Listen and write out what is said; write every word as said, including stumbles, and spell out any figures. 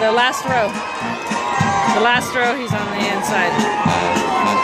the last row. The last row, he's on the inside.